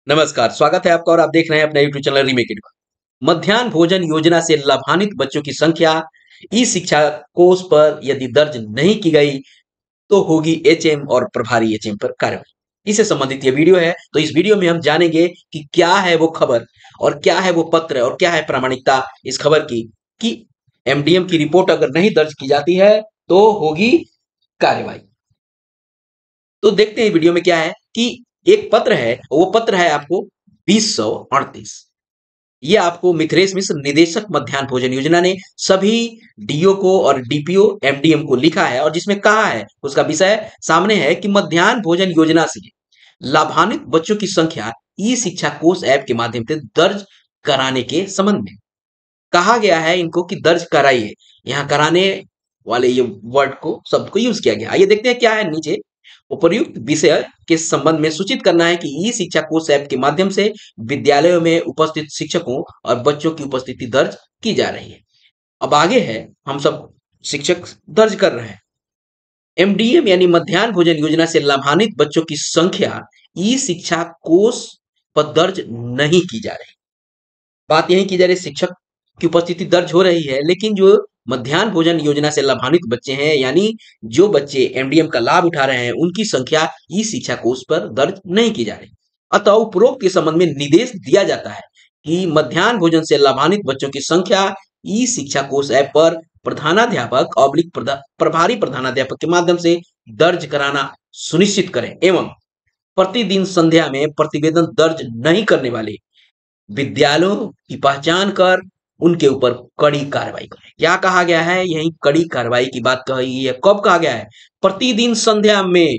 नमस्कार, स्वागत है आपका और आप देख रहे हैं अपना यूट्यूब चैनल रीमेक इट। मध्याह्न भोजन योजना से लाभान्वित बच्चों की संख्या ई शिक्षा कोष पर यदि दर्ज नहीं की गई तो होगी एचएम और प्रभारी एचएम पर कार्रवाई। इससे संबंधित ये वीडियो है। तो इस वीडियो में हम जानेंगे कि क्या है वो खबर और क्या है वो पत्र और क्या है प्रामाणिकता इस खबर की कि एमडीएम की रिपोर्ट अगर नहीं दर्ज की जाती है तो होगी कार्रवाई। तो देखते हैं वीडियो में क्या है कि एक पत्र है, वो पत्र है आपको 2038। ये आपको मिथिलेश मिश्र निदेशक मध्याह्न भोजन योजना ने सभी डीओ को और डीपीओ एमडीएम को लिखा है और जिसमें कहा है, उसका विषय सामने है कि मध्याह्न भोजन योजना से लाभान्वित बच्चों की संख्या ई शिक्षा कोष ऐप के माध्यम से दर्ज कराने के संबंध में कहा गया है इनको कि दर्ज कराइए। यहाँ कराने वाले ये वर्ड को शब्द को यूज किया गया। आइए देखते हैं क्या है नीचे। उपर्युक्त विषय के संबंध में सूचित करना है कि ई शिक्षा कोष ऐप के माध्यम से विद्यालयों में उपस्थित शिक्षकों और बच्चों की उपस्थिति दर्ज की जा रही है। अब आगे है, हम सब शिक्षक दर्ज कर रहे हैं। एमडीएम यानी मध्याह्न भोजन योजना से लाभान्वित बच्चों की संख्या ई शिक्षा कोष पर दर्ज नहीं की जा रही। बात यही की जा रही, शिक्षक की उपस्थिति दर्ज हो रही है, लेकिन जो मध्याह्न भोजन योजना से लाभान्वित बच्चे हैं यानी जो बच्चे एमडीएम का लाभ उठा रहे हैं उनकी संख्या ई शिक्षा कोष पर दर्ज नहीं की जा रही। अतः उपरोक्त के संबंध में निर्देश दिया जाता है कि मध्याह्न भोजन से लाभान्वित बच्चों की संख्या ई शिक्षा कोष ऐप पर प्रधानाध्यापक ऑब्लिक प्रभारी प्रधानाध्यापक के माध्यम से दर्ज कराना सुनिश्चित करें एवं प्रतिदिन संध्या में प्रतिवेदन दर्ज नहीं करने वाले विद्यालयों की पहचान कर उनके ऊपर कड़ी कार्रवाई करें। क्या कहा गया है, यही कड़ी कार्रवाई की बात कही गई है। कब कहा गया है? प्रतिदिन संध्या में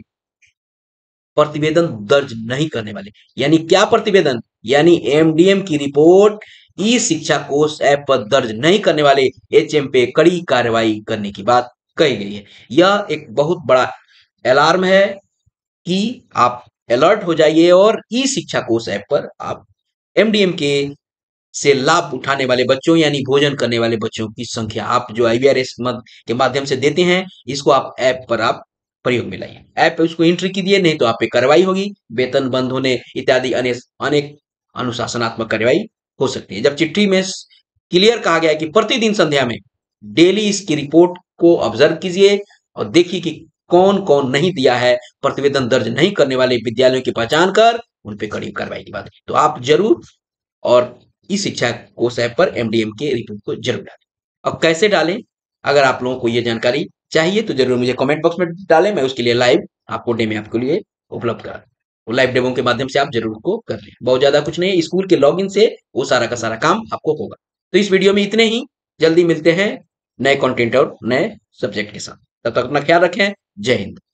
प्रतिवेदन दर्ज नहीं करने वाले, यानी क्या प्रतिवेदन, यानी एमडीएम की रिपोर्ट ई शिक्षा कोष ऐप पर दर्ज नहीं करने वाले एचएम पे कड़ी कार्रवाई करने की बात कही गई है। यह एक बहुत बड़ा अलार्म है कि आप अलर्ट हो जाइए और ई शिक्षा कोष ऐप पर आप एमडीएम के से लाभ उठाने वाले बच्चों यानी भोजन करने वाले बच्चों की संख्या आप जो आईवीआरएस मद के माध्यम से देते हैं, इसको आप ऐप पर आप प्रयोग में लाइए। ऐप पे उसको एंट्री कीजिए, नहीं तो आप पे कार्रवाई होगी, वेतन बंद होने इत्यादि अनेक अनेक अनुशासनात्मक कार्रवाई हो सकती है। जब चिट्ठी में क्लियर कहा गया है कि प्रतिदिन संध्या में डेली इसकी रिपोर्ट को ऑब्जर्व कीजिए और देखिए कि कौन कौन नहीं दिया है, प्रतिवेदन दर्ज नहीं करने वाले विद्यालयों की पहचान कर उन पे कड़ी कार्रवाई की बात, तो आप जरूर और ई शिक्षा कोष ऐप पर एमडीएम के रिपोर्ट को जरूर डालें। अब कैसे डालें, अगर आप लोगों को ये जानकारी चाहिए तो जरूर मुझे कमेंट बॉक्स में डालें, मैं उसके लिए लाइव आपको डेमो आपके लिए उपलब्ध करा, वो लाइव डेमो के माध्यम से आप जरूर उसको कर लें। बहुत ज्यादा कुछ नहीं, स्कूल के लॉगिन से वो सारा का सारा काम आपको होगा। तो इस वीडियो में इतने ही, जल्दी मिलते हैं नए कंटेंट और नए सब्जेक्ट के साथ। तब तक अपना ख्याल रखें। जय हिंद।